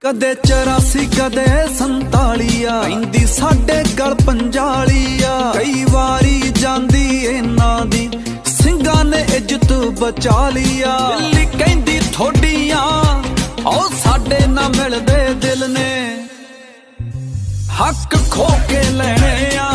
कदे 84 कदे 47 पैंदी साडे गल 45 कई वारी जांदी इन्हां दी सिंगां ने इज्जत बचा लिया। दिल्ली कहंदी थोड़ियां ओ साडे ना मिलदे दिल ने हक खो के लेने आ।